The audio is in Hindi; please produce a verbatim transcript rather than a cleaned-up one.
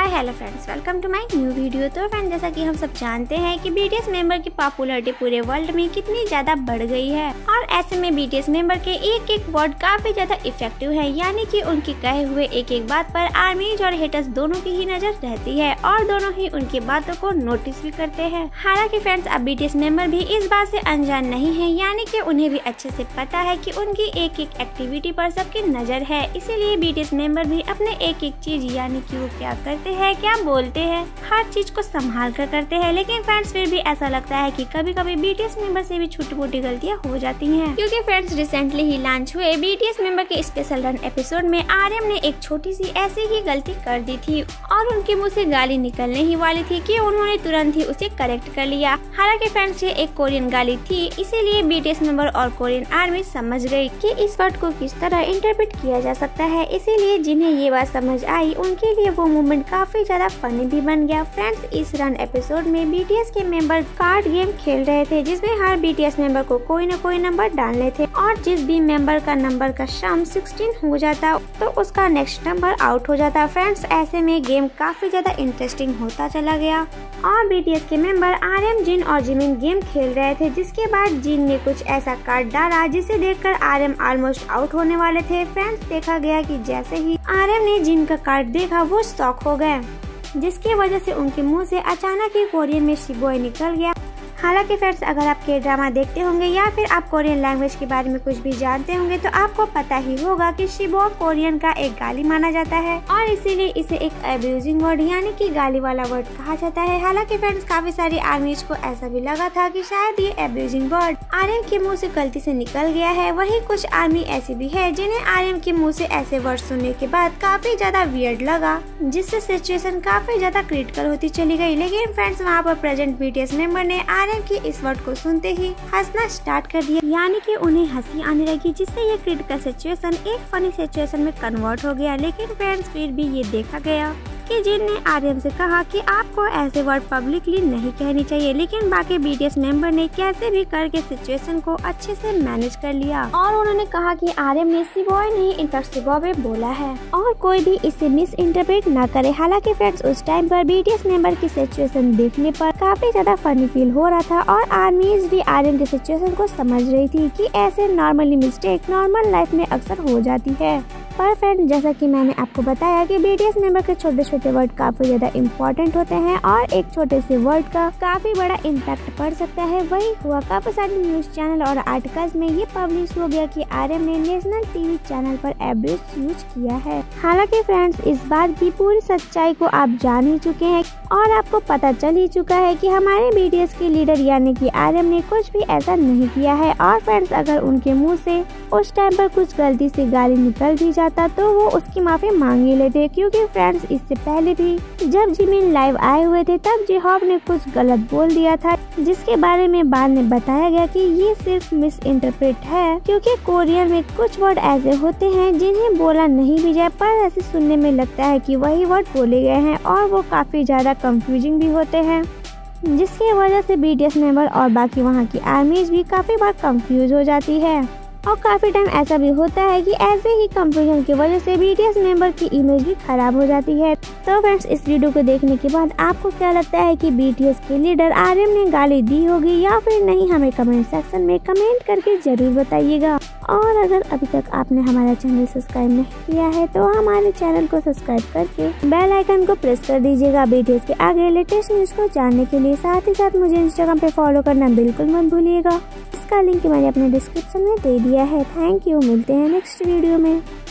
Hi hello friends, welcome to my new video. तो फ्रेंड, जैसा कि हम सब जानते हैं कि बीटीएस मेंबर की पॉपुलैरिटी पूरे वर्ल्ड में कितनी ज्यादा बढ़ गई है और ऐसे में बीटीएस मेंबर के एक एक वर्ड काफी ज्यादा इफेक्टिव है, यानी कि उनके कहे हुए एक एक बात पर आर्मीज और हेटर्स दोनों की ही नजर रहती है और दोनों ही उनकी बातों को नोटिस भी करते हैं। हालांकि फ्रेंड्स, अब बीटीएस मेंबर भी इस बात से अनजान नहीं है, यानी कि उन्हें भी अच्छे से पता है कि उनकी एक एक एक्टिविटी पर सबकी नजर है। इसीलिए बीटीएस मेंबर भी अपने एक एक चीज, यानी कि वो क्या करते हैं, क्या बोलते हैं, हर चीज को संभाल कर करते हैं। लेकिन फ्रेंड्स, फिर भी ऐसा लगता है कि कभी कभी बीटीएस मेंबर से भी छोटी मोटी गलतियां हो जाती हैं, क्योंकि फ्रेंड्स रिसेंटली ही लॉन्च हुए बीटीएस मेंबर के स्पेशल रन एपिसोड में आर्यम ने एक छोटी सी ऐसी ही गलती कर दी थी और उनके मुंह से गाली निकलने ही वाली थी कि उन्होंने तुरंत ही उसे करेक्ट कर लिया। हालांकि फ्रेंड्स, ये एक कोरियन गाली थी, इसीलिए बीटीएस मेंबर और कोरियन आर्मी समझ गई कि इस वर्ड को किस तरह इंटरप्रेट किया जा सकता है। इसीलिए जिन्हें ये बात समझ आई उनके लिए वो मूवमेंट काफी ज्यादा फनी भी बन गया। फ्रेंड्स, इस रन एपिसोड में बीटीएस के मेंबर कार्ड गेम खेल रहे थे, जिसमें हर बीटीएस मेंबर को कोई न कोई नंबर डालने थे और जिस भी मेंबर का नंबर का सम सोलह हो जाता तो उसका नेक्स्ट नंबर आउट हो जाता। फ्रेंड्स, ऐसे में गेम काफी ज्यादा इंटरेस्टिंग होता चला गया और बीटीएस के मेंबर आर्यम, जिन और जिमिन गेम खेल रहे थे, जिसके बाद जिन ने कुछ ऐसा कार्ड डाला जिसे देखकर आर्यम ऑलमोस्ट आउट होने वाले थे। फ्रेंड्स, देखा गया कि जैसे ही आर्यम ने जिन का कार्ड देखा वो शॉक हो गए, जिसकी वजह से उनके मुंह से अचानक ही कोरियन में शिबोय निकल गया। हालांकि फ्रेंड्स, अगर आप के ड्रामा देखते होंगे या फिर आप कोरियन लैंग्वेज के बारे में कुछ भी जानते होंगे तो आपको पता ही होगा कि शिबोय कोरियन का एक गाली माना जाता है और इसीलिए इसे एक अब्यूजिंग वर्ड, यानी कि गाली वाला वर्ड कहा जाता है। हालांकि फ्रेंड्स, काफी सारी आर्मीज को ऐसा भी लगा था कि शायद ये अब्यूजिंग वर्ड आर्यम के मुँह से गलती से निकल गया है। वही कुछ आर्मी ऐसी भी है जिन्हें आर्यम के मुँह से ऐसे वर्ड सुनने के बाद काफी ज्यादा वियर्ड लगा, जिससे सिचुएशन काफी ज्यादा क्रिटिकल होती चली गई। लेकिन फ्रेंड्स, वहाँ पर प्रेजेंट बीटीएस मेंबर ने आर्यम कि इस वर्ड को सुनते ही हंसना स्टार्ट कर दिया, यानी कि उन्हें हंसी आने लगी, जिससे ये क्रिटिकल सिचुएशन एक फनी सिचुएशन में कन्वर्ट हो गया। लेकिन फ्रेंड्स, फिर भी ये देखा गया कि जिन ने आर्यम से कहा कि आपको ऐसे वर्ड पब्लिकली नहीं कहनी चाहिए, लेकिन बाकी बीटीएस मेंबर ने कैसे भी करके सिचुएशन को अच्छे से मैनेज कर लिया और उन्होंने कहा कि आर्यम ने शिबोय नहीं, इनफैक्ट शिबोय बोला है और कोई भी इसे मिस इंटरप्रेट न करे। हालांकि फ्रेंड्स, उस टाइम पर बीटीएस मेंबर की सिचुएशन देखने पर काफी ज्यादा फनी फील हो रहा था और आर्मीज भी आर्यम की सिचुएशन को समझ रही थी कि ऐसे नॉर्मली मिस्टेक नॉर्मल लाइफ में अक्सर हो जाती है। पर फ्रेंड, जैसा कि मैंने आपको बताया कि बीटीएस मेंबर के छोटे छोटे वर्ड काफी ज्यादा इम्पोर्टेंट होते हैं और एक छोटे से वर्ड का काफी बड़ा इम्पैक्ट पड़ सकता है। वही हुआ काफी सारे न्यूज चैनल और आर्टिकल्स में ये पब्लिश हो गया कि आर्यम ने नेशनल टीवी चैनल पर एब्यूज यूज किया है। हालांकि फ्रेंड्स, इस बात की पूरी सच्चाई को आप जान ही चुके हैं और आपको पता चल ही चुका है कि हमारे बीटीएस के लीडर यानी कि आर्यम ने कुछ भी ऐसा नहीं किया है। और फ्रेंड्स, अगर उनके मुँह से उस टाइम पर कुछ गलती से गाली निकल भी जाता तो वो उसकी माफी मांग ही लेते, क्योंकि फ्रेंड्स, इससे पहले भी जब जिमिन लाइव आए हुए थे तब जिहोब ने कुछ गलत बोल दिया था, जिसके बारे में बाद में बताया गया कि ये सिर्फ मिस इंटरप्रेट है, क्योंकि कोरियन में कुछ वर्ड ऐसे होते हैं जिन्हें बोला नहीं भी जाए पर ऐसे सुनने में लगता है कि वही वर्ड बोले गए हैं और वो काफी ज्यादा कंफ्यूजिंग भी होते हैं, जिसकी वजह से बीटीएस मेंबर और बाकी वहाँ की आर्मीज भी काफी बार कंफ्यूज हो जाती है और काफी टाइम ऐसा भी होता है कि ऐसे ही कंफ्यूजन की वजह से बीटीएस मेंबर की इमेज भी खराब हो जाती है। तो फ्रेंड्स, इस वीडियो को देखने के बाद आपको क्या लगता है कि बीटीएस के लीडर आर्यम ने गाली दी होगी या फिर नहीं, हमें कमेंट सेक्शन में कमेंट करके जरूर बताइएगा। और अगर अभी तक आपने हमारा चैनल सब्सक्राइब नहीं किया है तो हमारे चैनल को सब्सक्राइब करके बेल आइकन को प्रेस कर दीजिएगा बीटीएस के आगे लेटेस्ट न्यूज को जानने के लिए। साथ ही साथ मुझे इंस्टाग्राम पे फॉलो करना बिल्कुल मत भूलिएगा, इसका लिंक मैंने अपने डिस्क्रिप्शन में दे दिया है। थैंक यू, मिलते हैं नेक्स्ट वीडियो में।